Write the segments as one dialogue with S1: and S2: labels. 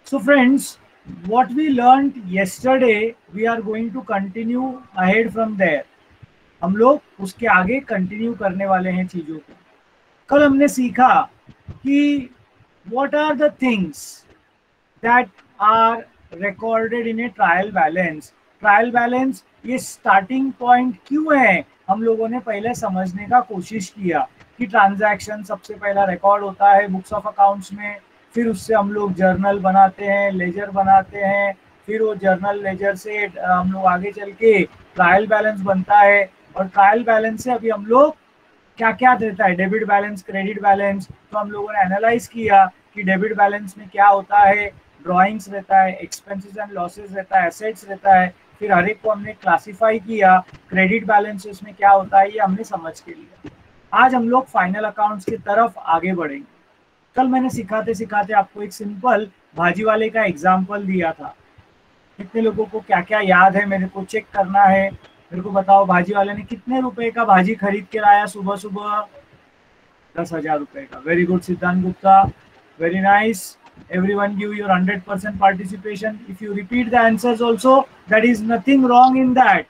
S1: So friends, what we learned yesterday, we are going to continue ahead from there. हम लोग उसके आगे continue करने वाले हैं चीजों को। कल हमने सीखा कि what are the things that are recorded in a trial balance. Trial balance ये स्टार्टिंग पॉइंट क्यों है, हम लोगों ने पहले समझने का कोशिश किया कि ट्रांजैक्शन सबसे पहला रिकॉर्ड होता है बुक्स ऑफ अकाउंट्स में, फिर उससे हम लोग जर्नल बनाते हैं, लेजर बनाते हैं, फिर वो जर्नल लेजर से हम लोग आगे चल के ट्रायल बैलेंस बनता है। और ट्रायल बैलेंस से अभी हम लोग क्या क्या देता है, डेबिट बैलेंस, क्रेडिट बैलेंस। तो हम लोगों ने एनालाइज किया कि डेबिट बैलेंस में क्या होता है, ड्रॉइंग्स रहता है, एक्सपेंसेस एंड लॉसेस रहता है, एसेट्स रहता है, फिर हर एक को हमने क्लासिफाई किया। क्रेडिट बैलेंसेस में क्या होता है ये हमने समझ के लिया। आज हम लोग फाइनल अकाउंट्स की तरफ आगे बढ़ेंगे। कल मैंने सिखाते सिखाते आपको एक सिंपल भाजी वाले का एग्जाम्पल दिया था। कितने लोगों को क्या क्या याद है मेरे को चेक करना है। मेरे को बताओ, भाजी वाले ने कितने रुपए का भाजी खरीद के लाया सुबह सुबह? 10,000 रुपए का। Very good Siddhant Gupta, very nice. Everyone give your 100% participation. If you repeat the answers also, that is nothing wrong in that.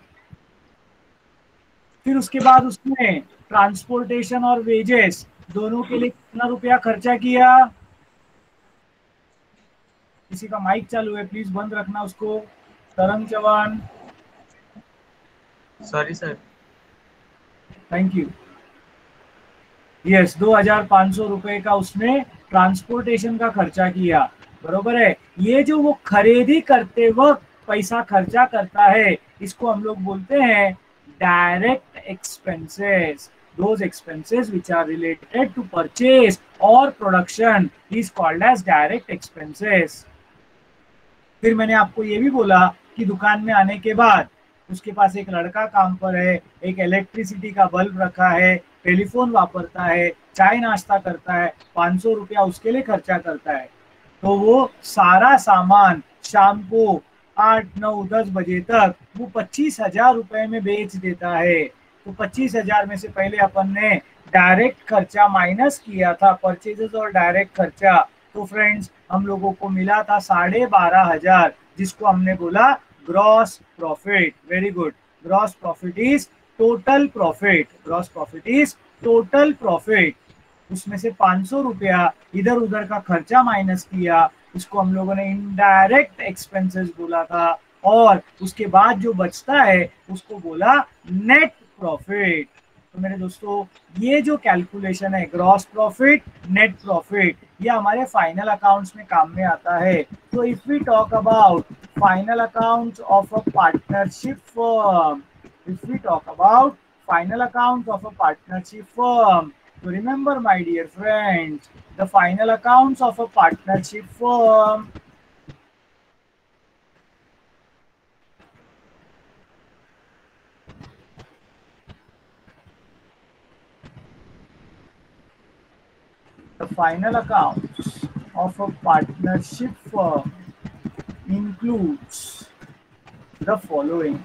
S1: फिर उसके बाद उसने ट्रांसपोर्टेशन और वेजेस दोनों के लिए कितना रुपया खर्चा किया? किसी का माइक चालू है, प्लीज बंद रखना उसको। Tarang Chauhan.
S2: Sorry sir.
S1: Thank you. Yes, 2,500 रुपए का उसने ट्रांसपोर्टेशन का खर्चा किया, बरोबर है। ये जो वो खरीदी करते वक्त पैसा खर्चा करता है, इसको हम लोग बोलते हैं direct expenses. Those expenses which are related to purchase or production is called as direct expenses. फिर मैंने आपको ये भी बोला कि दुकान में आने के बाद उसके पास एक लड़का काम पर है, एक इलेक्ट्रिसिटी का बल्ब रखा है, टेलीफोन वापरता है, चाय नाश्ता करता है, 500 रुपया उसके लिए खर्चा करता है। तो वो सारा सामान शाम को 8, 9, 10 बजे तक वो 25,000 रुपए में बेच देता है। तो 25,000 में से पहले अपन ने डायरेक्ट खर्चा माइनस किया था, परचेजेस और डायरेक्ट खर्चा। तो फ्रेंड्स हम लोगों को मिला था 12,500, जिसको हमने बोला gross profit. Very good. Gross profit is total profit. Gross profit is total profit. उसमें से 500 रुपया इधर उधर का खर्चा माइनस किया, इसको हम लोगों ने इनडायरेक्ट एक्सपेंसेस बोला था। और उसके बाद जो बचता है उसको बोला नेट प्रॉफिट। तो मेरे दोस्तों, ये जो कैलकुलेशन है ग्रॉस प्रॉफिट, नेट प्रॉफिट, ये हमारे फाइनल अकाउंट्स में काम में आता है। तो if we talk about final accounts of a partnership firm, if we talk about final account of a partnership firm, so remember my dear friends, the final accounts of a partnership firm, the final accounts of a partnership firm includes the following.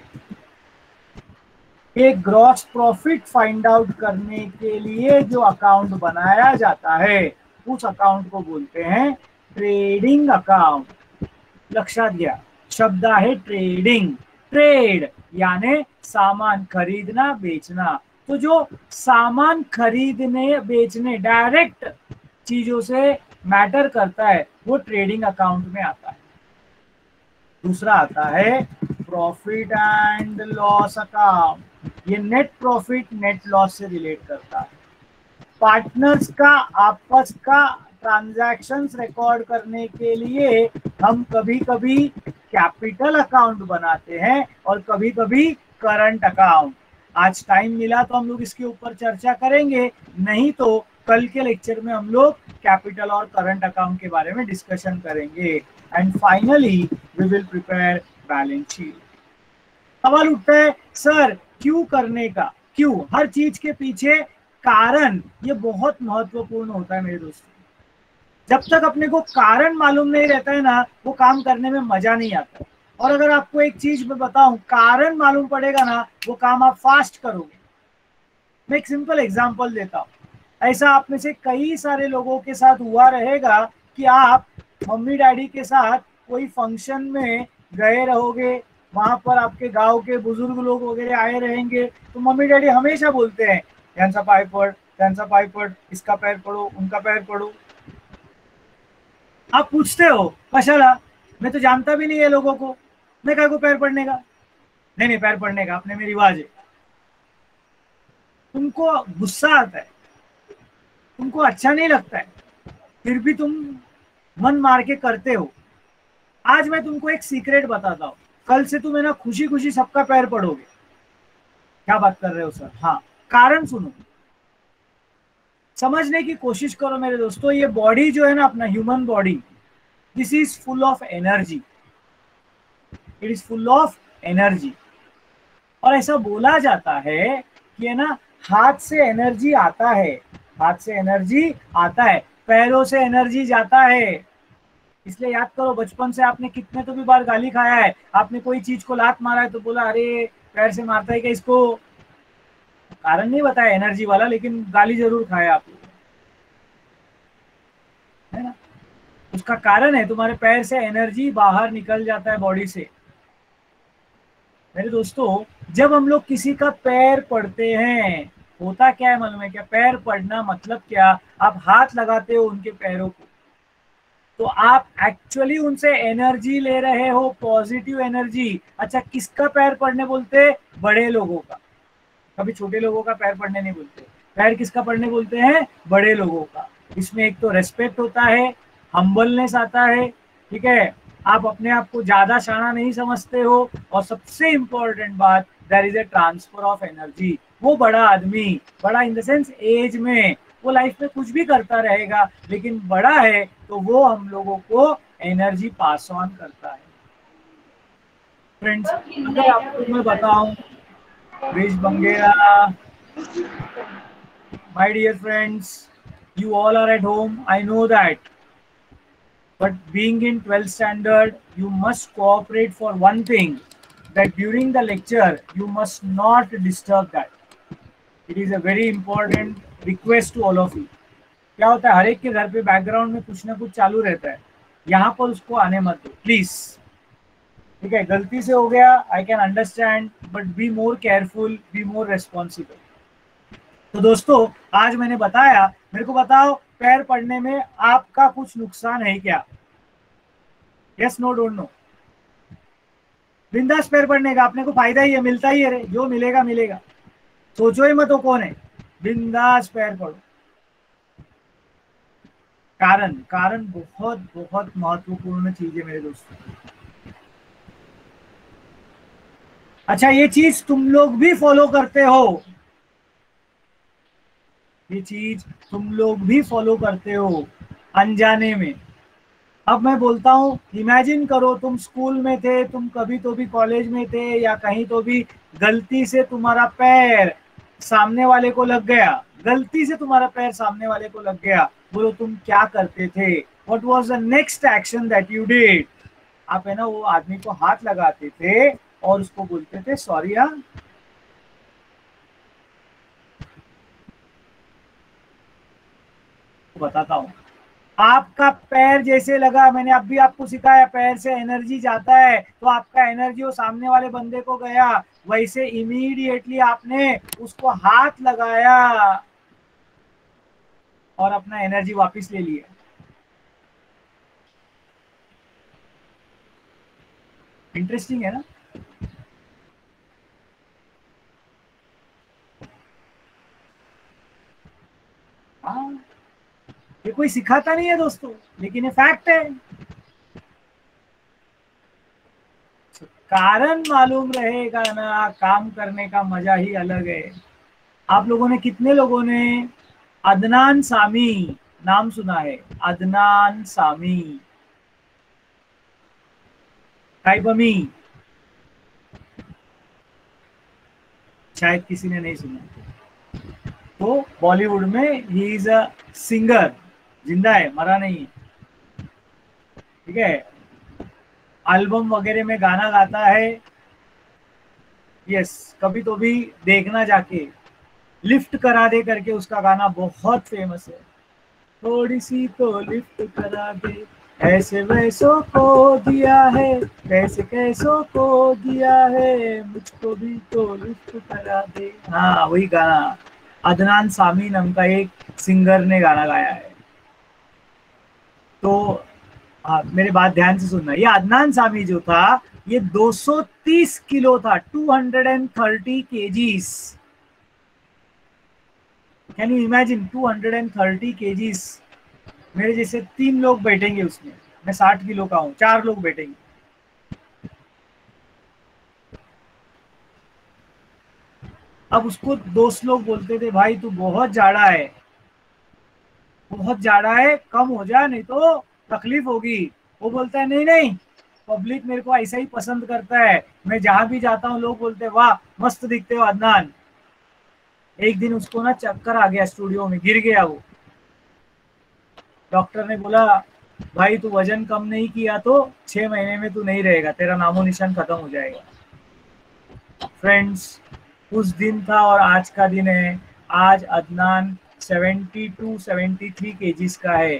S1: एक gross profit find out करने के लिए जो account बनाया जाता है उस account को बोलते हैं ट्रेडिंग अकाउंट। लक्षात घ्या, शब्द आहे ट्रेडिंग। ट्रेड यानी सामान खरीदना बेचना। तो जो सामान खरीदने बेचने डायरेक्ट चीजों से मैटर करता है वो ट्रेडिंग अकाउंट में आता है। दूसरा आता है प्रॉफिट एंड लॉस अकाउंट। ये नेट प्रॉफिट नेट लॉस से रिलेट करता है। पार्टनर्स का आपस का ट्रांजैक्शंस रिकॉर्ड करने के लिए हम कभी कभी कैपिटल अकाउंट बनाते हैं और कभी कभी करंट अकाउंट। आज टाइम मिला तो हम लोग इसके ऊपर चर्चा करेंगे, नहीं तो कल के लेक्चर में हम लोग कैपिटल और करंट अकाउंट के बारे में डिस्कशन करेंगे। And finally we will prepare balance sheet. सवाल उठता है, सर क्यों करने का, क्यों? हर चीज के पीछे कारण ये बहुत महत्वपूर्ण होता है मेरे दोस्तों। जब तक अपने को कारण मालूम नहीं रहता है ना, वो काम करने में मजा नहीं आता। और अगर आपको एक चीज मैं बताऊं, कारण मालूम पड़ेगा ना, वो काम आप फास्ट करोगे। मैं एक सिंपल एग्जांपल देता हूं। ऐसा आप में से कई सारे लोगों के साथ हुआ रहेगा कि आप मम्मी डैडी के साथ कोई फंक्शन में गए रहोगे, वहां पर आपके गांव के बुजुर्ग लोग वगैरह आए रहेंगे, तो मम्मी डैडी हमेशा बोलते हैं यांचा पाय पड, त्यांचा पाय पड, इसका पैर पड़ो, उनका पैर पड़ो। आप पूछते हो कशाला, मैं तो जानता भी नहीं है लोगों को, मैं काय को पैर पड़ने का, नहीं नहीं पैर पड़ने का अपने में रिवाज है। तुमको गुस्सा आता है, तुमको अच्छा नहीं लगता है, फिर भी तुम मन मार के करते हो। आज मैं तुमको एक सीक्रेट बताता हूँ, कल से तुम है ना खुशी खुशी सबका पैर पड़ोगे। क्या बात कर रहे हो सर? हाँ, कारण सुनो, समझने की कोशिश करो मेरे दोस्तों। ये बॉडी जो है ना अपना human body, this is full of energy, it is full of energy. और ऐसा बोला जाता है कि है ना हाथ से एनर्जी आता है, हाथ से एनर्जी आता है, पैरों से एनर्जी जाता है। इसलिए याद करो, बचपन से आपने कितने तो भी बार गाली खाया है, आपने कोई चीज को लात मारा है तो बोला अरे पैर से मारता है क्या इसको, कारण नहीं बताया एनर्जी वाला, लेकिन गाली जरूर खाया आप लोगों ने, है ना। उसका कारण है तुम्हारे पैर से एनर्जी बाहर निकल जाता है बॉडी से। मेरे दोस्तों, जब हम लोग किसी का पैर पड़ते हैं, होता क्या है मालूम है क्या? पैर पड़ना मतलब क्या? आप हाथ लगाते हो उनके पैरों को, तो आप एक्चुअली उनसे एनर्जी ले रहे हो, पॉजिटिव एनर्जी। अच्छा, किसका पैर पड़ने बोलते? बड़े लोगों का, कभी छोटे लोगों का पैर पड़ने नहीं बोलते। पैर किसका पड़ने बोलते हैं? बड़े लोगों का। इसमें एक तो रेस्पेक्ट होता है, हम्बलनेस आता है, ठीक है, आप अपने आप को ज्यादा शाना नहीं समझते हो, और सबसे इंपॉर्टेंट बात, there is a transfer of energy. वो बड़ा आदमी, बड़ा इन द सेंस एज में, वो लाइफ में कुछ भी करता रहेगा, लेकिन बड़ा है तो वो हम लोगों को एनर्जी पास ऑन करता है। फ्रेंड्स, अगर आपको मैं बताऊं, Rich Bangera, my dear friends, you all are at home, I know that. But being in 12th standard, you must cooperate for one thing, that during the lecture, you must not disturb that. It is a very important request to all of you. क्या होता है, हर एक के घर पे background में कुछ ना कुछ चालू रहता है, यहाँ पर उसको आने मत दो प्लीज, ठीक है। गलती से हो गया, I can understand, but be more careful, be more responsible. तो दोस्तों, आज मैंने बताया, मेरे को बताओ पैर पड़ने में आपका कुछ नुकसान है क्या? Yes, no, don't know. बिंदास पैर पड़ने का अपने को फायदा ही है, मिलता ही है रे, जो मिलेगा मिलेगा, सोचो ही मत वो कौन है, बिंदास पैर पड़ो। कारण, कारण बहुत बहुत महत्वपूर्ण चीज है मेरे दोस्तों। अच्छा, ये चीज तुम लोग भी फॉलो करते हो, ये चीज तुम लोग भी फॉलो करते हो अनजाने में। अब मैं बोलता हूं, इमेजिन करो तुम स्कूल में थे, तुम कभी तो भी कॉलेज में थे, या कहीं तो भी गलती से तुम्हारा पैर सामने वाले को लग गया, गलती से तुम्हारा पैर सामने वाले को लग गया, बोलो तुम क्या करते थे? What was the next action that you did? आप है ना वो आदमी को हाथ लगाते थे और उसको बोलते थे सॉरी। हाँ, बताता हूँ, आपका पैर जैसे लगा, मैंने अभी आपको सिखाया, पैर से एनर्जी जाता है, तो आपका एनर्जी वो सामने वाले बंदे को गया, वैसे इमीडिएटली आपने उसको हाथ लगाया और अपना एनर्जी वापस ले लिया। इंटरेस्टिंग है ना? हाँ, ये कोई सिखाता नहीं है दोस्तों, लेकिन ये फैक्ट है। कारण मालूम रहेगा ना, काम करने का मजा ही अलग है। आप लोगों ने, कितने लोगों ने अदनान सामी नाम सुना है? अदनान सामी, काइबमी, शायद किसी ने नहीं सुना। तो बॉलीवुड में ही इज अ सिंगर, जिंदा है, मरा नहीं है, ठीक है, एल्बम वगैरह में गाना गाता है। यस, कभी तो भी देखना जाके, लिफ्ट करा दे करके उसका गाना बहुत फेमस है, थोड़ी सी तो लिफ्ट करा दे, ऐसे वैसों को दिया है, कैसे कैसों को दिया है, मुझको भी तो लिफ्ट करा दे। हाँ वही गाना, अदनान सामी नाम का एक सिंगर ने गाना गाया है। तो हाँ, मेरे बात ध्यान से सुनना, ये अदनान सामी जो था ये 230 किलो था, 230 KGs. Can you imagine 230 KGs? मेरे जैसे 3 लोग बैठेंगे उसमें, मैं 60 किलो का हूँ, 4 लोग बैठेंगे। अब उसको दोस्त लोग बोलते थे भाई तू बहुत जाड़ा है, बहुत जाड़ा है, कम हो जा नहीं तो तकलीफ होगी। वो बोलता है नहीं नहीं, पब्लिक मेरे को ऐसा ही पसंद करता है, मैं जहां भी जाता हूँ लोग बोलते हैं वाह मस्त दिखते हो अदनान। एक दिन उसको ना चक्कर आ गया, स्टूडियो में गिर गया वो। डॉक्टर ने बोला भाई तू वजन कम नहीं किया तो 6 महीने में तू नहीं रहेगा, तेरा नामो निशान खत्म हो जाएगा। फ्रेंड्स, उस दिन था और आज का दिन है। आज अदनान 72-73 केजीज का है,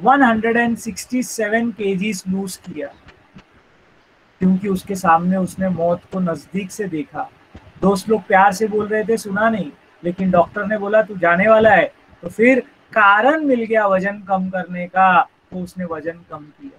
S1: 167 केजीज लूज किया, क्योंकि उसके सामने उसने मौत को नजदीक से देखा। दोस्त लोग प्यार से बोल रहे थे, सुना नहीं, लेकिन डॉक्टर ने बोला तू जाने वाला है, तो फिर कारण मिल गया वजन कम करने का, तो उसने वजन कम किया।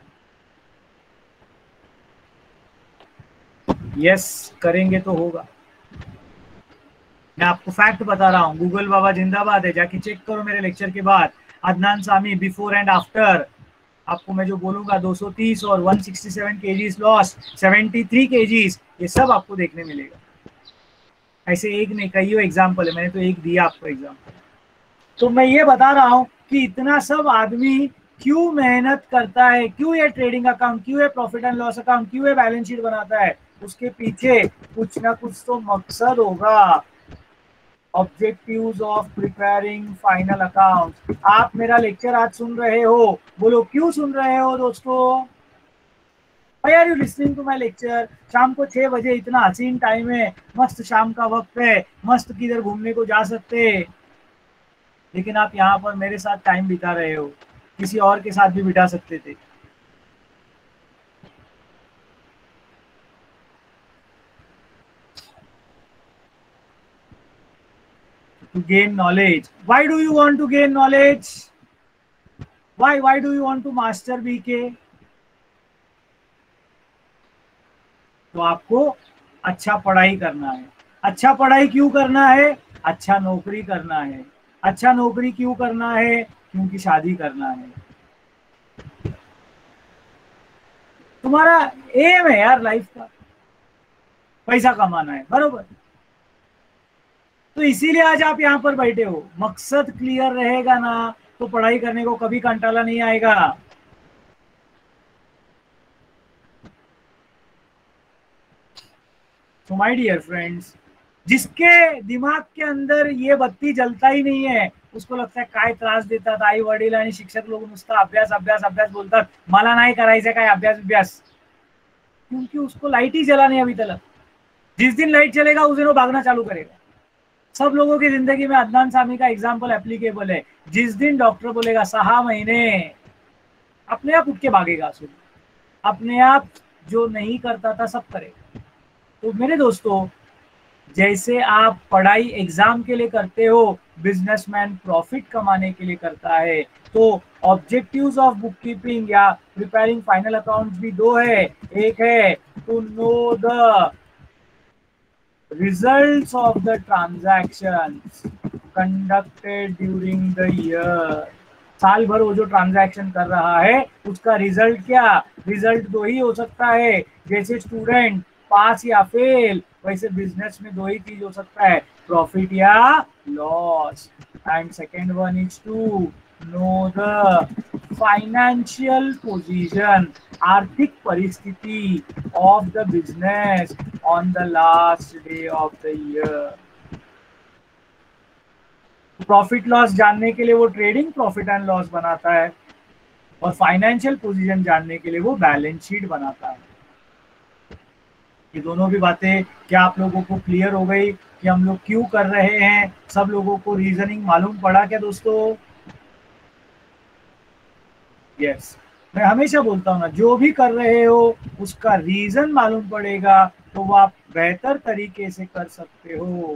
S1: यस, करेंगे तो होगा। मैं आपको फैक्ट बता रहा हूँ, गूगल बाबा जिंदाबाद है, जाके चेक करो मेरे लेक्चर के बाद। Adnan Sami before and after, आपको मैं जो बोलूंगा 230 और 167 केजीज लॉस, 73 केजीज, ये सब आपको देखने मिलेगा। ऐसे एक नहीं, कईयों एग्जाम्पल है, मैंने तो एक दिया आपको एग्जाम्पल। तो मैं ये बता रहा हूँ कि इतना सब आदमी क्यों मेहनत करता है, क्यों ये ट्रेडिंग अकाउंट, क्यों ये प्रॉफिट एंड लॉस अकाउंट, क्यों ये बैलेंस शीट बनाता है, उसके पीछे कुछ ना कुछ तो मकसद होगा। Objectives of preparing final account. आप मेरा लेक्चर आज सुन रहे हो, बोलो क्यों सुन रहे हो दोस्तों? Why are you listening to my lecture? शाम को 6 बजे, इतना हसीन टाइम है, मस्त शाम का वक्त है, मस्त किधर घूमने को जा सकते, लेकिन आप यहाँ पर मेरे साथ टाइम बिता रहे हो, किसी और के साथ भी बिता सकते थे। To gain knowledge. Why do you want to gain knowledge? Why do you want to master BK? तो आपको अच्छा पढ़ाई करना है। अच्छा पढ़ाई क्यों करना है? अच्छा नौकरी करना है। अच्छा नौकरी क्यों करना है? क्योंकि शादी करना है। तुम्हारा एम है यार लाइफ का, पैसा कमाना है, बरोबर? तो इसीलिए आज आप यहाँ पर बैठे हो। मकसद क्लियर रहेगा ना तो पढ़ाई करने को कभी कंटाला नहीं आएगा। तो माय डियर फ्रेंड्स, जिसके दिमाग के अंदर ये बत्ती जलता ही नहीं है, उसको लगता है काय त्रास देतात आई वडील आणि शिक्षक लोक, नुसता अभ्यास अभ्यास अभ्यास बोलतात, मला नाही करायचं काय अभ्यास अभ्यास, क्योंकि उसको लाइट ही जला नहीं अभी तक। जिस दिन लाइट चलेगा उस दिन वो भागना चालू करेगा। सब लोगों की जिंदगी में अदनान सामी का एग्जाम्पल एप्लीकेबल है। जिस दिन डॉक्टर बोलेगा 6 महीने, अपने आप उठ के भागेगा, अपने आप जो नहीं करता था सब करेगा। तो मेरे दोस्तों, जैसे आप पढ़ाई एग्जाम के लिए करते हो, बिजनेसमैन प्रॉफिट कमाने के लिए करता है, तो ऑब्जेक्टिव्स ऑफ बुक कीपिंग या प्रिपेयरिंग फाइनल अकाउंट्स भी दो है। एक है to know the results of the transactions conducted during the year. साल भर वो जो ट्रांजैक्शन कर रहा है उसका रिजल्ट क्या? रिजल्ट दो ही हो सकता है, जैसे स्टूडेंट पास या फेल, वैसे बिजनेस में दो ही चीज हो सकता है, प्रॉफिट या loss. And second one is to know the financial position, आर्थिक परिस्थिति of the business on the last day of the year. Profit loss जानने के लिए वो ट्रेडिंग प्रॉफिट एंड लॉस बनाता है, और फाइनेंशियल पोजीशन जानने के लिए वो बैलेंस शीट बनाता है। ये दोनों भी बातें क्या आप लोगों को क्लियर हो गई कि हम लोग क्यों कर रहे हैं? सब लोगों को रीजनिंग मालूम पड़ा क्या दोस्तों? यस। मैं हमेशा बोलता हूँ ना, जो भी कर रहे हो उसका रीजन मालूम पड़ेगा तो वो आप बेहतर तरीके से कर सकते हो।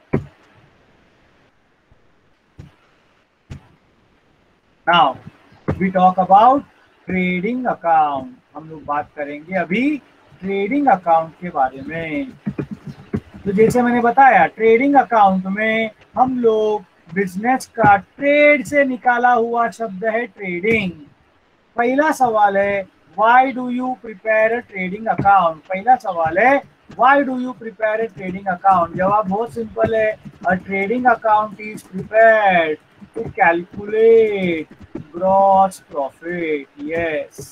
S1: Now we talk about trading account. हम लोग बात करेंगे अभी ट्रेडिंग अकाउंट के बारे में। तो जैसे मैंने बताया, ट्रेडिंग अकाउंट में हम लोग बिजनेस का ट्रेड से निकाला हुआ शब्द है ट्रेडिंग। पहला सवाल है why do you prepare a trading account. पहला सवाल है why do you prepare a trading account. जवाब बहुत सिंपल है, a trading account is prepared to calculate gross profit. Yes,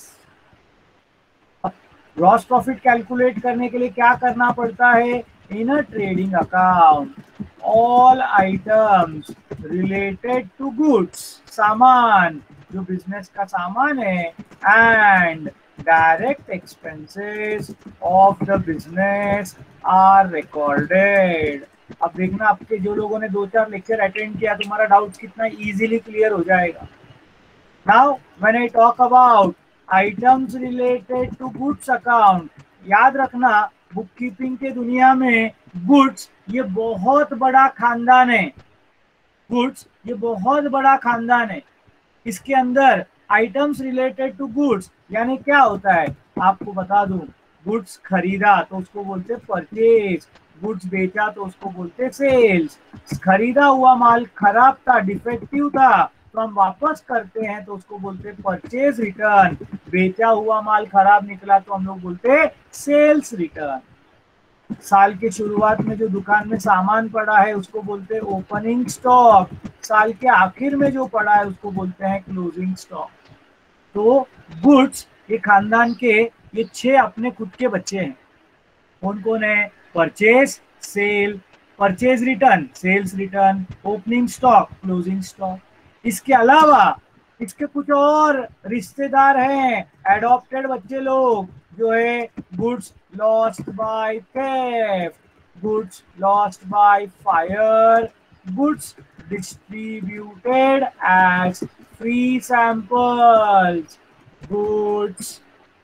S1: gross profit calculate करने के लिए क्या करना पड़ता है, in a trading account all items related to goods, सामान, जो बिजनेस का सामान है, and direct expenses of the business are recorded. अब देखना, आपके जो लोगों ने 2-4 लेक्चर अटेंड किया, तुम्हारा डाउट कितना इजीली क्लियर हो जाएगा। Now, when I talk about items related to goods account, याद रखना बुक कीपिंग के दुनिया में गुड्स ये बहुत बड़ा खानदान है। गुड्स ये बहुत बड़ा खानदान है। इसके अंदर आइटम्स रिलेटेड टू गुड्स यानी क्या होता है, आपको बता दूं, गुड्स खरीदा तो उसको बोलते परचेज, गुड्स बेचा तो उसको बोलते सेल्स। खरीदा हुआ माल खराब था, डिफेक्टिव था, तो हम वापस करते हैं तो उसको बोलते परचेज रिटर्न। बेचा हुआ माल खराब निकला तो हम लोग बोलते सेल्स रिटर्न। साल के शुरुआत में जो दुकान में सामान पड़ा है उसको बोलते हैं ओपनिंग स्टॉक। साल के आखिर में जो पड़ा है उसको बोलते हैं क्लोजिंग स्टॉक। तो गुड्स ये खानदान के ये 6 अपने खुद के बच्चे हैं। कौन कौन है, purchase sale, purchase return sales return, opening stock closing stock. इसके अलावा इसके कुछ और रिश्तेदार हैं, एडॉप्टेड बच्चे लोग, जो है goods lost by theft, goods lost by fire, goods distributed as free samples, goods.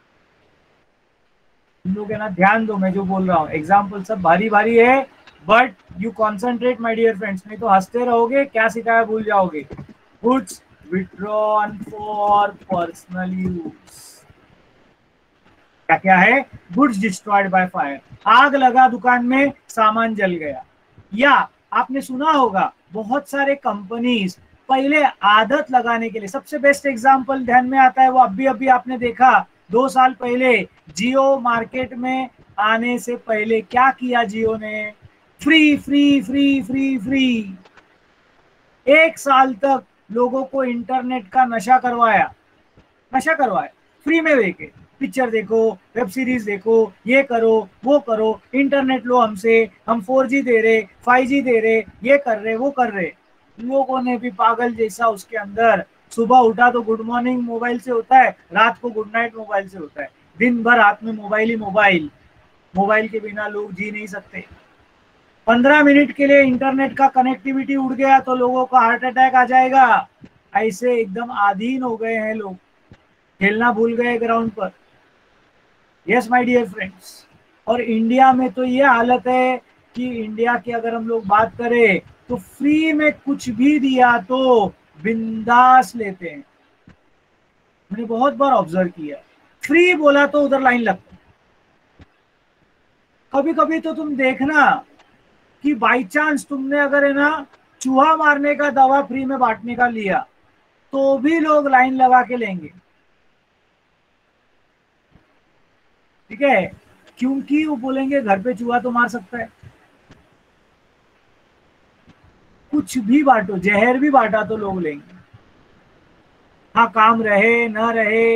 S1: तुम लोग है ना, ध्यान दो मैं जो बोल रहा हूँ, एग्जाम्पल सब भारी भारी है, but you concentrate my dear friends, नहीं तो हंसते रहोगे, क्या सिखाया भूल जाओगे। Goods withdrawn for personal use, क्या क्या है, गुड्स डिस्ट्रॉयड बाय फायर, आग लगा दुकान में, सामान जल गया। या आपने सुना होगा बहुत सारे कंपनीज पहले आदत लगाने के लिए, सबसे बेस्ट एग्जांपल ध्यान में आता है वो अभी अभी आपने देखा 2 साल पहले जियो मार्केट में आने से पहले क्या किया जियो ने, free free free free free. 1 साल तक लोगों को इंटरनेट का नशा करवाया, नशा करवाया, फ्री में देखे, पिक्चर देखो, वेब सीरीज देखो, ये करो वो करो, इंटरनेट लो हमसे, हम 4G दे रहे, 5G दे रहे, ये कर रहे वो कर रहे। लोगों ने भी पागल जैसा उसके अंदर, सुबह उठा तो गुड मॉर्निंग मोबाइल से होता है, रात को गुड नाइट मोबाइल से होता है, दिन भर हाथ में मोबाइल ही मोबाइल। मोबाइल के बिना लोग जी नहीं सकते। 15 मिनट के लिए इंटरनेट का कनेक्टिविटी उड़ गया तो लोगों का हार्ट अटैक आ जाएगा। ऐसे एकदम आधीन हो गए हैं लोग, खेलना भूल गए ग्राउंड पर। यस माय डियर फ्रेंड्स, और इंडिया में तो ये हालत है कि इंडिया की अगर हम लोग बात करें तो फ्री में कुछ भी दिया तो बिंदास लेते हैं। मैंने बहुत बार ऑब्जर्व किया, फ्री बोला तो उधर लाइन लगता है। कभी कभी तो तुम देखना कि बाई चांस तुमने अगर है ना चूहा मारने का दवा फ्री में बांटने का लिया तो भी लोग लाइन लगा के लेंगे, ठीक है, क्योंकि वो बोलेंगे घर पे चूहा तो मार सकता है। कुछ भी बांटो, जहर भी बांटा तो लोग लेंगे, हाँ काम रहे ना रहे।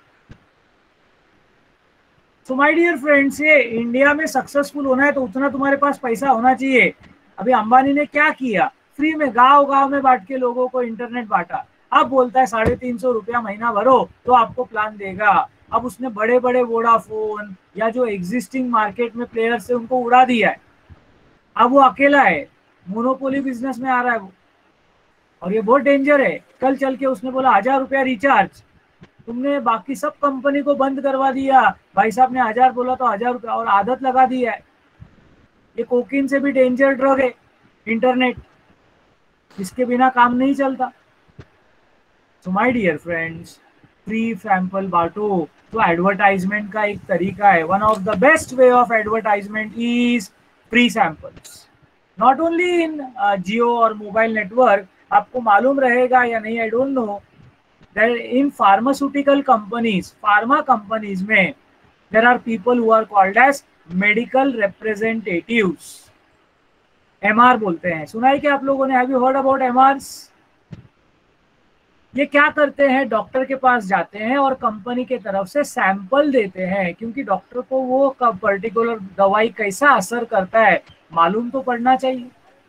S1: सो माय डियर फ्रेंड्स, ये इंडिया में सक्सेसफुल होना है तो उतना तुम्हारे पास पैसा होना चाहिए। अभी अंबानी ने क्या किया, फ्री में गांव गांव में बांट के लोगों को इंटरनेट बांटा। अब बोलता है 350 रुपया महीना भरो तो आपको प्लान देगा। अब उसने बड़े बड़े वोडाफोन या जो एग्जिस्टिंग मार्केट में प्लेयर्स है उनको उड़ा दिया है। अब वो अकेला है, मोनोपोली बिजनेस में आ रहा है वो, और ये बहुत डेंजर है। कल चल के उसने बोला 1000 रुपया रिचार्ज, तुमने बाकी सब कंपनी को बंद करवा दिया, भाई साहब ने 1000 बोला तो 1000 रुपया, और आदत लगा दी है। ये कोकीन से भी डेंजर ड्रग है इंटरनेट, इसके बिना काम नहीं चलता। So my dear friends, free sample बांटो तो एडवर्टाइजमेंट का एक तरीका है। One of the best way of advertisement is free samples. Not only in Jio और मोबाइल नेटवर्क, आपको मालूम रहेगा या नहीं I don't know, in pharmaceutical companies, pharma companies में there are people who are called as medical representatives. MR बोलते हैं, सुना है क्या आप लोगों ने? Have you heard about एमआरस? ये क्या करते हैं, डॉक्टर के पास जाते हैं और कंपनी के तरफ से सैंपल देते हैं, क्योंकि डॉक्टर को वो पर्टिकुलर दवाई कैसा असर करता है मालूम तो पड़ना चाहिए।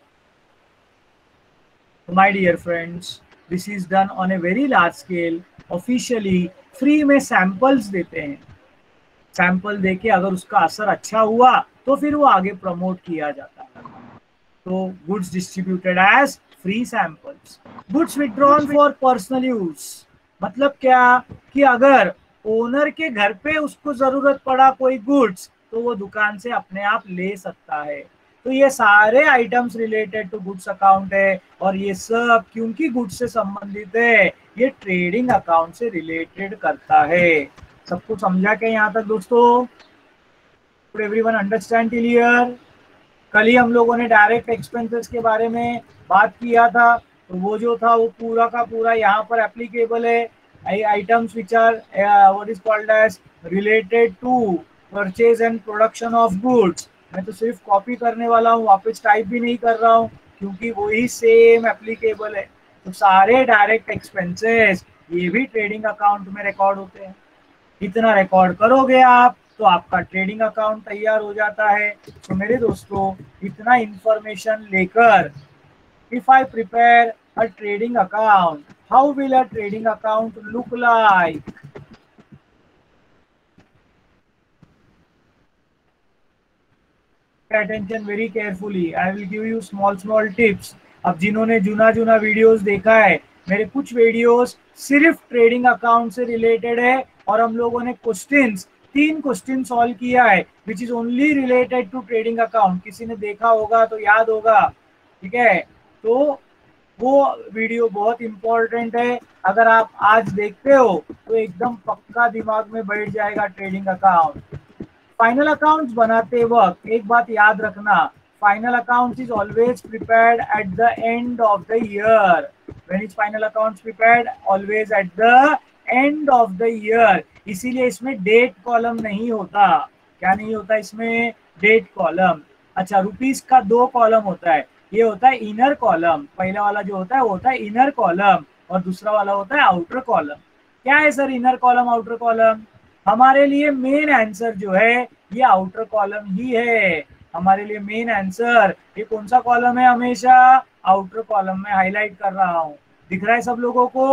S1: My dear friends, this is done on a very large scale. Officially free में सैंपल्स देते हैं, सैंपल देके अगर उसका असर अच्छा हुआ तो फिर वो आगे प्रमोट किया जाता है। तो goods distributed as free samples. Goods withdrawn for personal use, मतलब क्या कि अगर ओनर के घर पे उसको जरूरत पड़ा कोई गुड्स तो वो दुकान से अपने आप ले सकता है। तो ये सारे items related to goods account है, और ये सब क्योंकि गुड्स से संबंधित है, ये ट्रेडिंग अकाउंट से रिलेटेड करता है। सबको समझा क्या यहाँ तक दोस्तों? Everyone understand clear? कल ही हम लोगों ने डायरेक्ट एक्सपेंसेस के बारे में बात किया था, तो वो जो था वो पूरा का पूरा यहाँ पर एप्लीकेबल है। Items which are what is called as related to purchase and production of goods. मैं तो सिर्फ कॉपी करने वाला हूँ, वापस टाइप भी नहीं कर रहा हूँ, क्योंकि वही सेम एप्लीकेबल है। तो सारे डायरेक्ट एक्सपेंसेस ये भी ट्रेडिंग अकाउंट में रिकॉर्ड होते हैं। इतना रिकॉर्ड करोगे आप तो आपका ट्रेडिंग अकाउंट तैयार हो जाता है। तो मेरे दोस्तों, इतना इंफॉर्मेशन लेकर if I prepare a trading account, how will a trading account look like? Attention very carefully, I will give you small tips। अब जिन्होंने जुना वीडियोस देखा है, मेरे कुछ वीडियोस सिर्फ ट्रेडिंग अकाउंट से रिलेटेड है, और हम लोगों ने क्वेश्चंस 3 क्वेश्चन सॉल्व किया है which is only related to trading account. किसी ने देखा होगा तो याद होगा, ठीक है? तो वो वीडियो बहुत इंपॉर्टेंट है। अगर आप आज देखते हो तो एकदम पक्का दिमाग में बैठ जाएगा ट्रेडिंग अकाउंट। फाइनल अकाउंट्स बनाते वक्त एक बात याद रखना, final accounts is always prepared at the end of the year. When is final accounts prepared? Always at the end of the year. इसीलिए इसमें डेट कॉलम नहीं होता। क्या नहीं होता इसमें? Date column. अच्छा, रुपीस का 2 कॉलम होता है। ये होता है इनर कॉलम, पहला वाला जो होता है वो होता है इनर कॉलम, और दूसरा वाला होता है आउटर कॉलम। क्या है sir inner column outer column? हमारे लिए मेन आंसर जो है ये आउटर कॉलम ही है। हमारे लिए मेन आंसर ये कौन सा कॉलम है? हमेशा आउटर कॉलम में हाईलाइट कर रहा हूं, दिख रहा है सब लोगों को?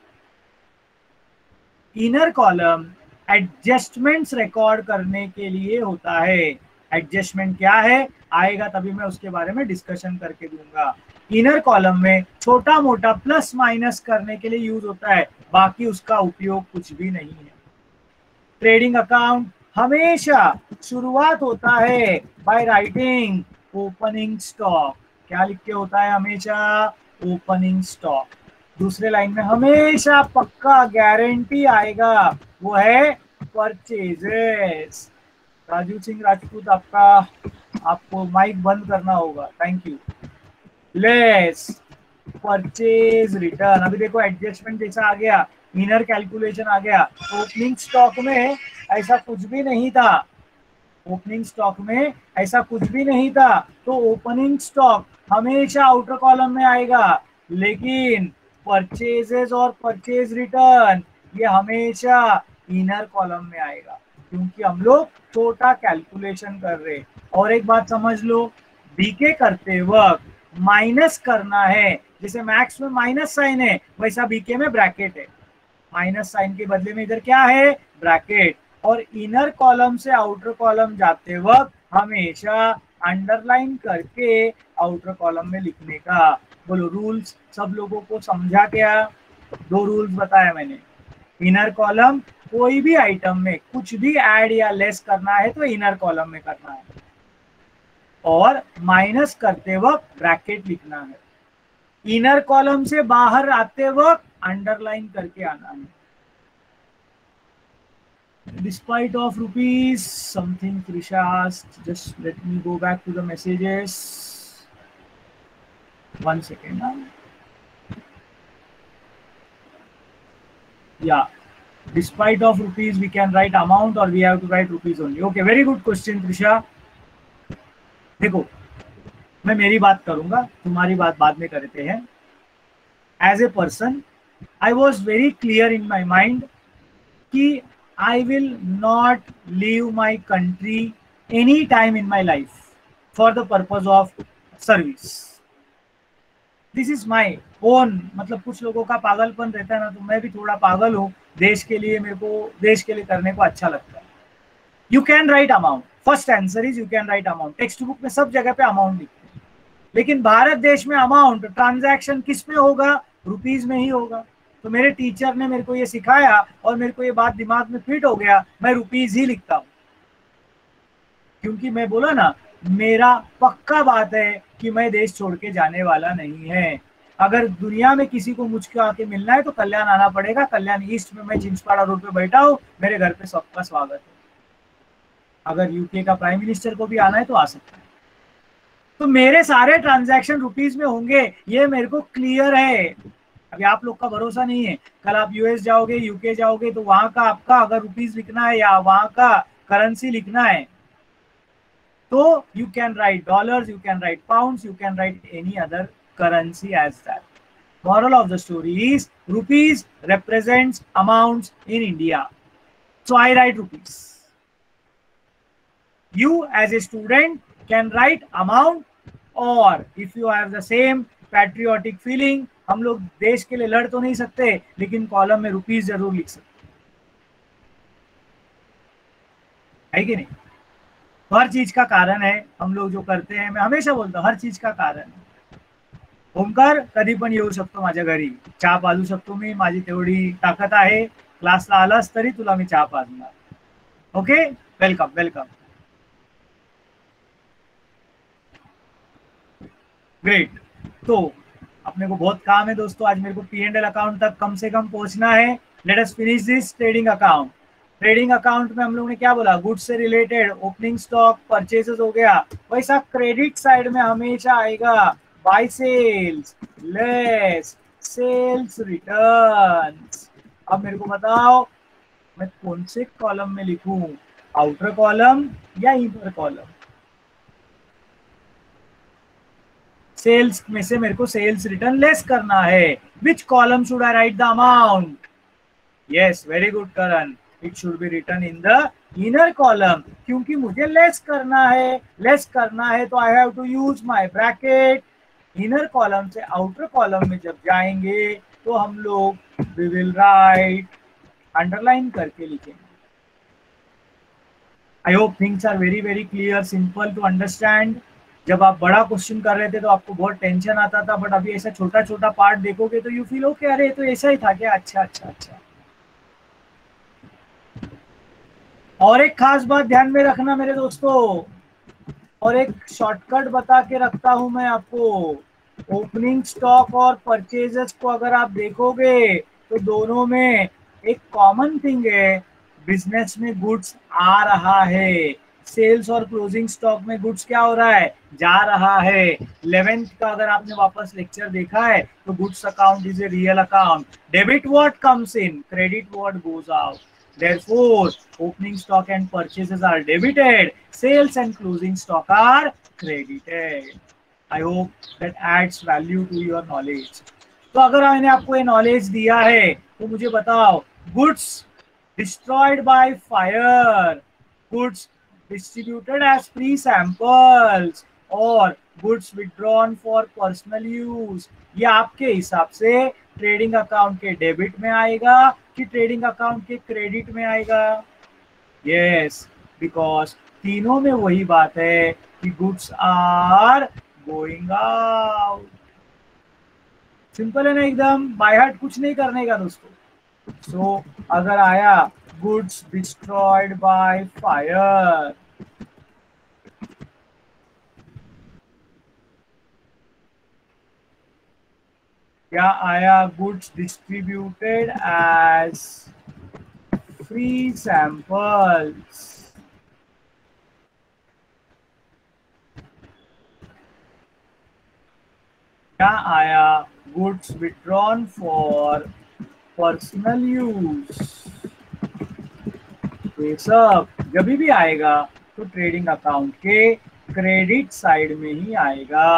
S1: इनर कॉलम एडजस्टमेंट्स रिकॉर्ड करने के लिए होता है। एडजस्टमेंट क्या है आएगा तभी मैं उसके बारे में डिस्कशन करके दूंगा। इनर कॉलम में छोटा मोटा प्लस माइनस करने के लिए यूज होता है, बाकी उसका उपयोग कुछ भी नहीं है। ट्रेडिंग अकाउंट हमेशा शुरुआत होता है बाय राइटिंग ओपनिंग स्टॉक। क्या लिख के होता है हमेशा? Opening stock. दूसरे लाइन में हमेशा पक्का गारंटी आएगा, वो है परचेजेस। राजू सिंह राजपूत, आपको माइक बंद करना होगा, thank you. Less purchase return. अभी देखो एडजस्टमेंट जैसा आ गया, इनर कैलकुलेशन आ गया। ओपनिंग स्टॉक में ऐसा कुछ भी नहीं था, ओपनिंग स्टॉक में ऐसा कुछ भी नहीं था, तो ओपनिंग स्टॉक हमेशा आउटर कॉलम में आएगा, लेकिन परचेजेस और परचेज रिटर्न ये हमेशा इनर कॉलम में आएगा, क्योंकि हम लोग छोटा कैलकुलेशन कर रहे। और एक बात समझ लो, बीके करते वक्त माइनस करना है, जैसे मैथ्स में माइनस साइन है वैसा बीके में ब्रैकेट है। माइनस साइन के बदले में इधर क्या है? ब्रैकेट। और इनर कॉलम से आउटर कॉलम जाते वक्त हमेशा अंडरलाइन करके आउटर कॉलम में लिखने का। बोलो रूल्स सब लोगों को समझा क्या? 2 रूल्स बताया मैंने। इनर कॉलम, कोई भी आइटम में कुछ भी ऐड या लेस करना है तो इनर कॉलम में करना है, और माइनस करते वक्त ब्रैकेट लिखना है। इनर कॉलम से बाहर आते वक्त अंडरलाइन करके आना है। Despite of rupees, something Trisha asked. Just let me go back to the messages. 1 second. Yeah. Despite of rupees, we can write amount or we have to write rupees only. Okay, very good question, Trisha. देखो, मैं मेरी बात करूंगा, तुम्हारी बात बाद में करते हैं. As a person, I was very clear in my mind कि I will not leave my country any time in my life for the purpose of service. This is my own, मतलब कुछ लोगों का पागलपन रहता है ना, तो मैं भी थोड़ा पागल हूँ देश के लिए, मेरे को देश के लिए करने को अच्छा लगता है. You can write amount. First answer is you can write amount. Text book में सब जगह पे अमाउंट लिखते हैं, लेकिन भारत देश में अमाउंट ट्रांजैक्शन किस में होगा? रुपीज में ही होगा. तो मेरे टीचर ने मेरे को ये सिखाया और मेरे को ये बात दिमाग में फिट हो गया, मैं रुपीज ही लिखता हूँ. क्योंकि मैं बोला ना, मेरा पक्का बात है कि मैं देश छोड़ के जाने वाला नहीं है. अगर दुनिया में किसी को मुझको आके मिलना है तो कल्याण आना पड़ेगा. कल्याण ईस्ट में मैं जिंसपाड़ा रोड पे बैठा हूँ, मेरे घर पे सबका स्वागत है. अगर यूके का प्राइम मिनिस्टर को भी आना है तो आ सकता है. तो मेरे सारे ट्रांजैक्शन रुपीज में होंगे, ये मेरे को क्लियर है. अभी आप लोग का भरोसा नहीं है, कल आप यूएस जाओगे, यूके जाओगे, तो वहां का आपका अगर रुपीज लिखना है या वहां का करेंसी लिखना है तो you can write dollars, you can write pounds, you can write any other currency as that. Moral of the story is rupees represents amounts in India. So I write rupees. You as a student can write amount, or if you have the same patriotic feeling, हम लोग देश के लिए लड़ तो नहीं सकते, लेकिन कॉलम में रुपीज जरूर लिख सकते है कि नहीं. हर चीज का कारण है हम लोग जो करते हैं. मैं हमेशा बोलता हूँ हर चीज का कारण है. ओमकार, कधी पण येऊ शकतो माझ्या घरी, चहा पाजू शकतो मी, माझी तेवढी ताकद आहे. क्लासला आलास तरी तुला मी चहा पाजणार. Okay, welcome welcome. ग्रेट. तो अपने को बहुत काम है दोस्तों. आज मेरे को P&L अकाउंट तक कम से कम पहुंचना है. Let us finish this trading account. Trading account में हम लोग ने क्या बोला? गुड्स से रिलेटेड ओपनिंग स्टॉक, परचेसेस हो गया. वैसा क्रेडिट साइड में हमेशा आएगा by sales less sales returns. अब मेरे को बताओ मैं कौन से कॉलम में लिखूं, आउटर कॉलम या इनर कॉलम? सेल्स में से मेरे को सेल्स रिटर्न लेस करना है. Which column should I write the amount? Yes, very good Karan. It should be written in the inner column, क्योंकि मुझे लेस करना है. लेस करना है तो I have to use my bracket. Inner column से आउटर कॉलम में जब जाएंगे तो हम लोग वी विल राइट, अंडरलाइन करके लिखेंगे. I hope things are very very clear, simple to understand. जब आप बड़ा क्वेश्चन कर रहे थे तो आपको बहुत टेंशन आता था, बट अभी ऐसा छोटा छोटा पार्ट देखोगे तो यू फील ओके, अरे तो ऐसा ही था क्या, अच्छा अच्छा अच्छा. और एक खास बात ध्यान में रखना मेरे दोस्तों, और एक शॉर्टकट बता के रखता हूं मैं आपको. ओपनिंग स्टॉक और परचेजेस को अगर आप देखोगे तो दोनों में एक कॉमन थिंग है. बिजनेस में गुड्स आ रहा है, सेल्स और क्लोजिंग स्टॉक में गुड्स क्या हो रहा है? जा रहा है. 11th का अगर आपने वापस लेक्चर देखा है तो goods account is a real account. Debit what comes in, credit what goes out. Therefore, opening stock and purchases are debited, sales and closing stock are credited. I hope that adds value to your knowledge. तो अगर मैंने आपको ये knowledge दिया है तो मुझे बताओ, goods destroyed by fire, goods distributed as free samples, और goods withdrawn for personal use, ये आपके हिसाब से ट्रेडिंग अकाउंट के डेबिट में आएगा कि ट्रेडिंग अकाउंट के क्रेडिट में आएगा? यस, बिकॉज तीनों में वही बात है कि goods are going out. Simple है ना एकदम, बाय हार्ट कुछ नहीं करने का दोस्तों. सो अगर आया गुड्स डिस्ट्रॉयड बाय फायर, क्या आया goods distributed as free samples, क्या आया goods withdrawn for personal use. ये सब जब भी आएगा तो ट्रेडिंग अकाउंट के क्रेडिट साइड में ही आएगा।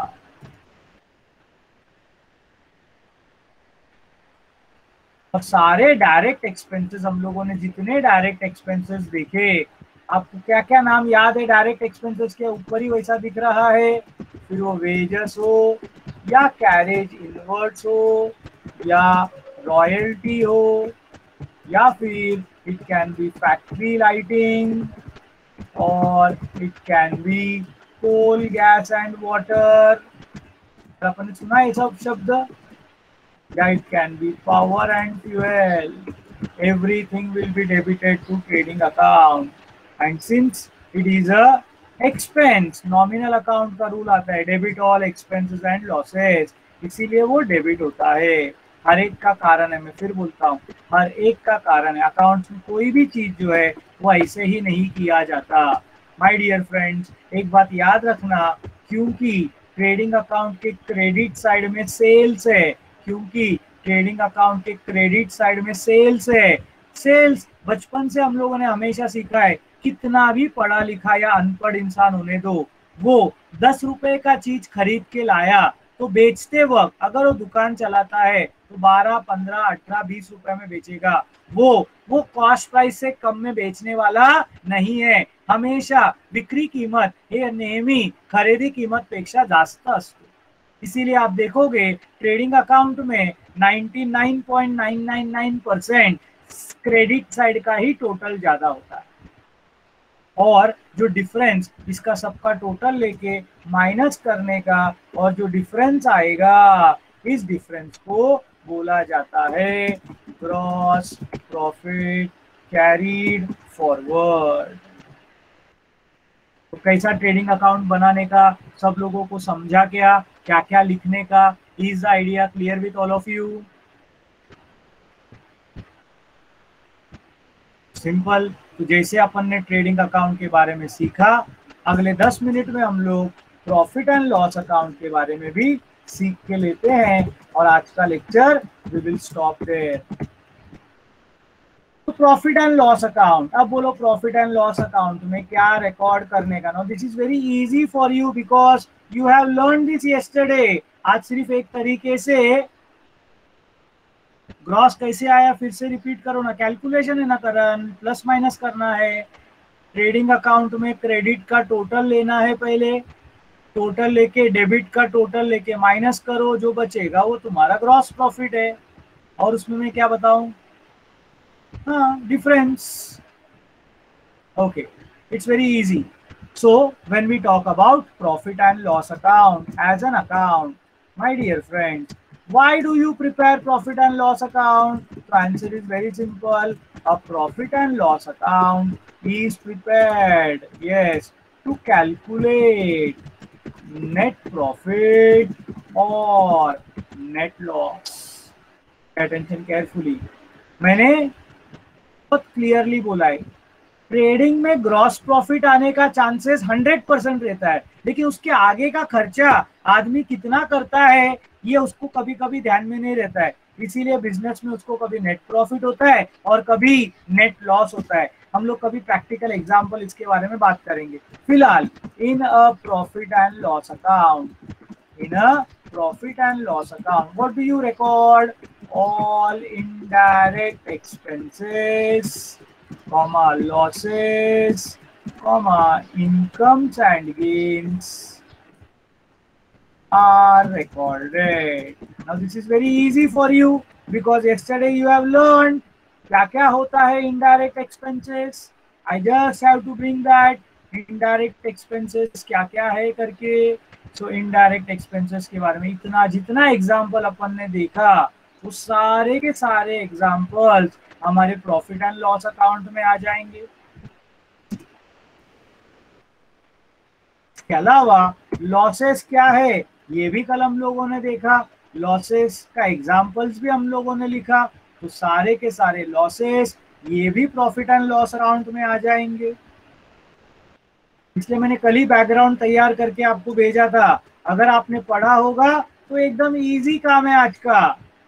S1: और सारे डायरेक्ट एक्सपेंसेस, हम लोगों ने जितने डायरेक्ट एक्सपेंसेस देखे, आपको क्या क्या नाम याद है डायरेक्ट एक्सपेंसेस के? ऊपर ही वैसा दिख रहा है, फिर वो वेजेस हो या कैरेज इनवर्ट्स हो या रॉयल्टी हो या फिर it can be factory lighting और it can be coal gas and water. आपने सुना ये सब शब्द? या it can be power and fuel. Everything will be debited to trading account, and since it is a expense, nominal account का rule आता है debit all expenses and losses, इसीलिए वो डेबिट होता है। हर एक का कारण है, मैं फिर बोलता हूँ, हर एक का कारण है। अकाउंट्स में कोई भी चीज जो है वो ऐसे ही नहीं किया जाता। माय डियर फ्रेंड्स, एक बात याद रखना, क्योंकि ट्रेडिंग अकाउंट के क्रेडिट साइड में सेल्स है, क्योंकि ट्रेडिंग अकाउंट के क्रेडिट साइड में सेल्स है। सेल्स बचपन से हम लोगों ने हमेशा सीखा है, कितना भी पढ़ा लिखा या अनपढ़ इंसान होने दो, वो 10 रुपए का चीज खरीद के लाया तो बेचते वक्त अगर वो दुकान चलाता है तो 12, 15, 18, 20 रुपए में बेचेगा। वो कॉस्ट प्राइस से कम में बेचने वाला नहीं है। हमेशा विक्री कीमत हे नेहमी खरेदी कीमत पेक्षा जास्त असतो। इसीलिए आप देखोगे ट्रेडिंग अकाउंट में 99.999% क्रेडिट साइड का ही टोटल ज्यादा होता है, और जो डिफरेंस इसका सबका टोटल लेके माइनस करने का और जो डिफरेंस आएगा, इस डिफरेंस को बोला जाता है ग्रॉस प्रॉफिट कैरीड फॉरवर्ड। तो कैसा ट्रेडिंग अकाउंट बनाने का सब लोगों को समझा? क्या क्या क्या लिखने का? Is the idea clear with all of you? Simple. तो जैसे अपन ने ट्रेडिंग अकाउंट के बारे में सीखा, अगले 10 मिनट में हम लोग प्रॉफिट एंड लॉस अकाउंट के बारे में भी सीख के लेते हैं, और आज का lecture we will stop there. तो प्रॉफिट एंड लॉस अकाउंट, अब बोलो प्रॉफिट एंड लॉस अकाउंट में क्या रिकॉर्ड करने का? No, this is very easy for you because you have learn this yesterday. आज सिर्फ एक तरीके से ग्रॉस कैसे आया फिर से रिपीट करो ना, कैलकुलेशन है ना करन, प्लस माइनस करना है। ट्रेडिंग अकाउंट में क्रेडिट का टोटल लेना है, पहले टोटल लेके डेबिट का टोटल लेके माइनस करो, जो बचेगा वो तुम्हारा ग्रॉस प्रॉफिट है। और उसमें मैं क्या बताऊं? हाँ, difference. Okay, it's very easy. So when we talk about profit and loss account as an account, my dear friends, why do you prepare profit and loss account? The answer is very simple. A profit and loss account is prepared, yes, to calculate net profit or net loss. Pay attention carefully. मैंने बहुत clearly बोला है, trading में gross profit आने का chances 100% रहता है, लेकिन उसके आगे का खर्चा आदमी कितना करता है ये उसको कभी कभी ध्यान में नहीं रहता है। इसीलिए बिजनेस में उसको कभी नेट प्रॉफिट होता है और कभी नेट लॉस होता है। हम लोग कभी प्रैक्टिकल एग्जांपल इसके बारे में बात करेंगे। फिलहाल in a profit and loss account, in a profit and loss account, what do you record? All indirect expenses, comma losses, comma incomes and gains are recorded. Now this is very easy for you because yesterday you have learned क्या क्या होता है indirect expenses. I just have to bring that indirect expenses क्या क्या है करके। सो indirect expenses के बारे में इतना जितना एग्जाम्पल अपन ने देखा वो सारे के सारे एग्जाम्पल्स हमारे प्रॉफिट एंड लॉस अकाउंट में आ जाएंगे। इसके अलावा लॉसेस क्या है ये भी कल हम लोगों ने देखा, लॉसेस का एग्जाम्पल्स भी हम लोगों ने लिखा, तो सारे के सारे लॉसेस ये भी प्रॉफिट एंड लॉस अकाउंट में आ जाएंगे। इसलिए मैंने कल ही बैकग्राउंड तैयार करके आपको भेजा था, अगर आपने पढ़ा होगा तो एकदम इजी काम है आज का।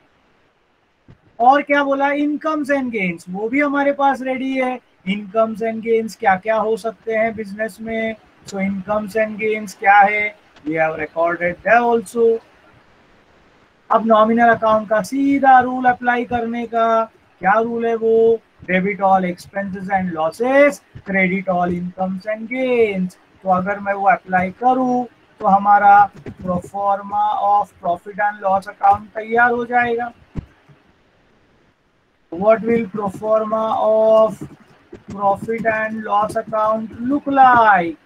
S1: और क्या बोला, इनकम्स एंड गेन्स, वो भी हमारे पास रेडी है। इनकम्स एंड गेन्स क्या क्या हो सकते हैं बिजनेस में, सो इनकम्स एंड गेन्स क्या है, we have recorded that also. अब नॉमिनल अकाउंट का सीधा रूल अप्लाई करने का, क्या रूल है वो, debit all expenses and losses, credit all incomes and gains. तो अगर मैं वो अप्लाई करूं तो हमारा proforma of profit and loss account तैयार हो जाएगा। What will pro forma of profit and loss account look like?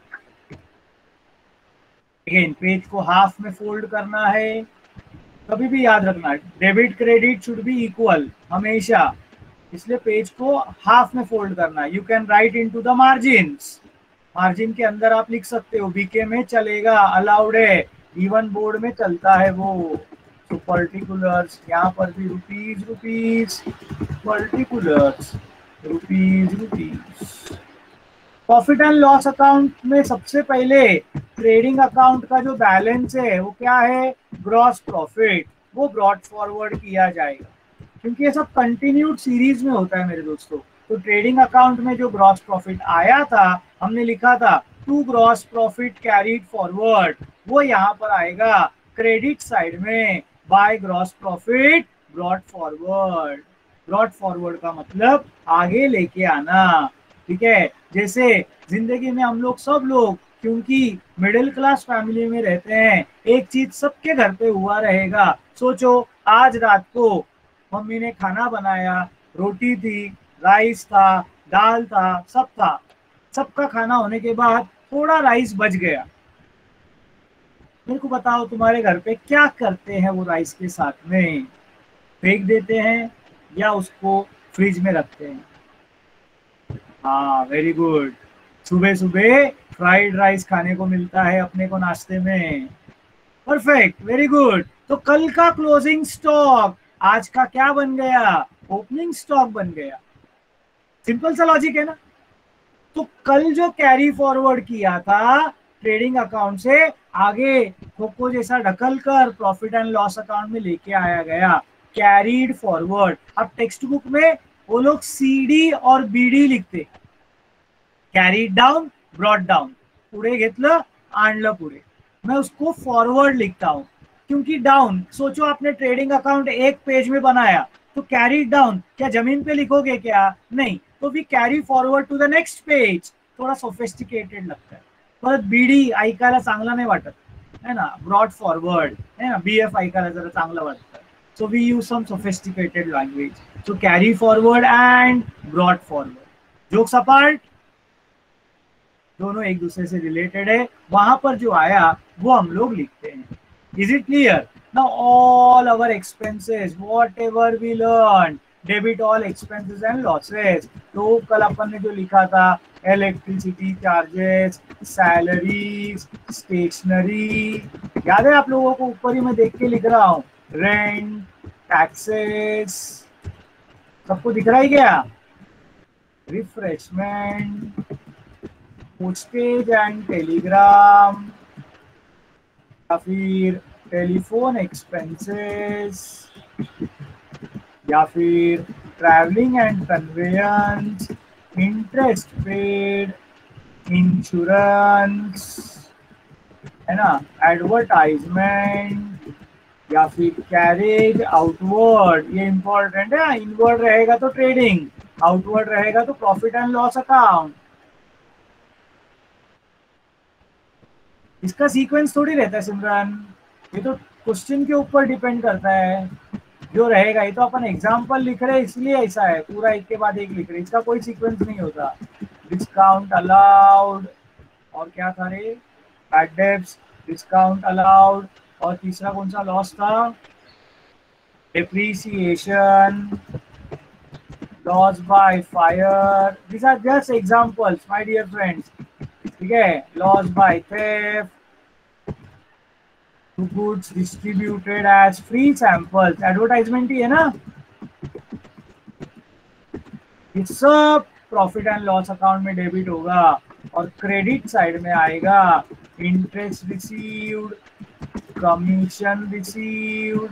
S1: Again, page को हाफ में फोल्ड करना है। कभी भी याद रखना, debit credit should be equal हमेशा, इसलिए पेज को हाफ में फोल्ड करना है। You can write into the margins, margin के अंदर आप लिख सकते हो, बीके में चलेगा, अलाउड है, इवन बोर्ड में चलता है वो। तो पर्टिकुलर्स यहाँ पर भी rupees rupees, particulars rupees rupees. Profit and loss account में सबसे पहले ट्रेडिंग अकाउंट का जो बैलेंस है वो क्या है, ग्रॉस प्रॉफिट, वो ब्रॉट फॉरवर्ड किया जाएगा, क्योंकि ये सब कंटिन्यूड सीरीज में होता है मेरे दोस्तों। तो ट्रेडिंग अकाउंट में जो ग्रॉस प्रॉफिट आया था, हमने लिखा था to gross profit carried forward, वो यहाँ पर आएगा क्रेडिट साइड में, by gross profit brought forward. Brought forward का मतलब आगे लेके आना, ठीक है। जैसे जिंदगी में हम लोग सब लोग क्योंकि मिडिल क्लास फैमिली में रहते हैं, एक चीज सबके घर पे हुआ रहेगा। सोचो आज रात को मम्मी ने खाना बनाया, रोटी थी, राइस था, दाल था, सब था, सबका खाना होने के बाद थोड़ा राइस बच गया। मेरे को बताओ तुम्हारे घर पे क्या करते हैं वो राइस के साथ में, फेंक देते हैं या उसको फ्रिज में रखते हैं? हाँ वेरी गुड, सुबह सुबह फ्राइड राइस खाने को मिलता है अपने को नाश्ते में। Perfect, very good. तो कल का क्लोजिंग स्टॉक आज का क्या बन गया, ओपनिंग स्टॉक बन गया। सिंपल सा लॉजिक है ना। तो कल जो कैरी फॉरवर्ड किया था ट्रेडिंग अकाउंट से आगे खोखो जैसा ढकल कर प्रॉफिट एंड लॉस अकाउंट में लेके आया गया, कैरीड फॉरवर्ड। अब टेक्स्ट बुक में वो लोग सीडी और बीडी लिखते, कैरीड डाउन ब्रॉट डाउन, पुढे घेतलं आणलं पुढे, मैं उसको फॉरवर्ड लिखता हूं, क्योंकि डाउन, सोचो आपने ट्रेडिंग अकाउंट एक पेज में बनाया, तो कैरी डाउन क्या जमीन पे लिखोगे क्या, नहीं, तो we carry forward to the next page, थोड़ा सोफिस्टिकेटेड लगता है। परत बीडी ऐकायला चांगला नाही वाटत है ना, ब्रॉड फॉरवर्ड है ना, बीएफ ऐकायला जरा चांगलं वाटतं, so we use some sophisticated language, so carry forward and brought forward. Jokes apart, दोनों एक दूसरे से रिलेटेड है, वहां पर जो आया वो हम लोग लिखते हैं। Is it clear? Now all our expenses whatever we learn, debit all expenses and losses. तो कल अपन ने जो लिखा था, इलेक्ट्रिसिटी चार्जेस, सैलरीज, स्टेशनरी, याद है आप लोगों को? ऊपर ही मैं देख के लिख रहा हूँ, रेंट, टैक्सेस, सबको दिख रहा है क्या? रिफ्रेशमेंट, पोस्टेज एंड टेलीग्राम, या फिर टेलीफोन एक्सपेंसेस, या फिर travelling and conveyance, interest paid, insurance, है ना, एडवर्टाइजमेंट, या फिर कैरेज आउटवर्ड, ये इंपॉर्टेंट है। इनवर्ड रहेगा तो ट्रेडिंग, आउटवर्ड रहेगा तो प्रॉफिट एंड लॉस अकाउंट। इसका सीक्वेंस थोड़ी रहता है सिमरन, ये तो क्वेश्चन के ऊपर डिपेंड करता है जो रहेगा। ये तो अपन एग्जाम्पल लिख रहे हैं इसलिए ऐसा है, पूरा एक के बाद एक लिख रहे, इसका कोई सीक्वेंस नहीं होता। डिस्काउंट अलाउड, और क्या था रे, बैड डेब्ट्स, डिस्काउंट अलाउड, और तीसरा कौन सा लॉस था, depreciation, loss by fire. These are just examples, my dear friends. ठीक है, loss by theft, goods distributed as free samples. Advertisement ही है ना, ये सब प्रॉफिट एंड लॉस अकाउंट में डेबिट होगा। और क्रेडिट साइड में आएगा interest received, commission received,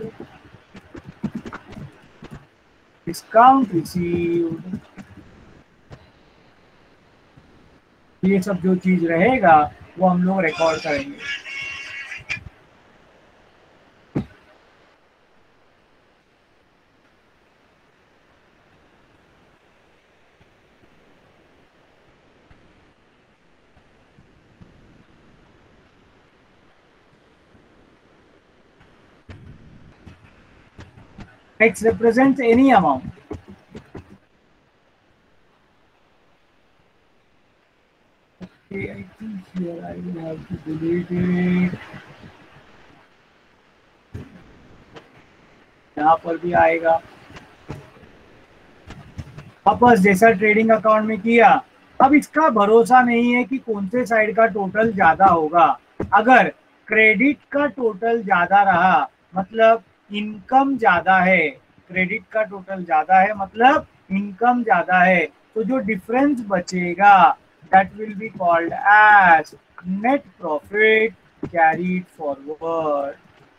S1: discount received. ये सब जो चीज रहेगा वो हम लोग रिकॉर्ड करेंगे। X represents any amount. Okay, I think here I will have to delete it. यहाँ पर भी आएगा वापस जैसा ट्रेडिंग अकाउंट में किया। अब इसका भरोसा नहीं है कि कौन से साइड का टोटल ज्यादा होगा। अगर क्रेडिट का टोटल ज्यादा रहा मतलब इनकम ज्यादा है, क्रेडिट का टोटल ज्यादा है मतलब इनकम ज्यादा है, तो जो डिफरेंस बचेगा that will be called as net profit carried forward.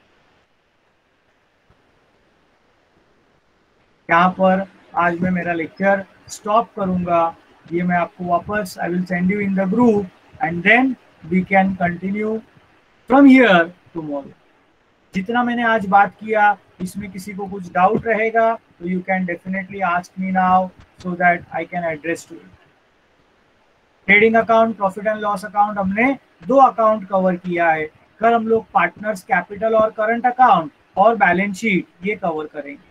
S1: यहाँ पर आज मैं मेरा लेक्चर स्टॉप करूंगा। ये मैं आपको वापस I will send you in the group and then we can continue from here tomorrow. जितना मैंने आज बात किया इसमें किसी को कुछ डाउट रहेगा तो you can definitely ask me now so that I can address to it. Trading account, profit and loss account हमने 2 अकाउंट कवर किया है। कल हम लोग पार्टनर्स कैपिटल और करंट अकाउंट और बैलेंस शीट ये कवर करेंगे।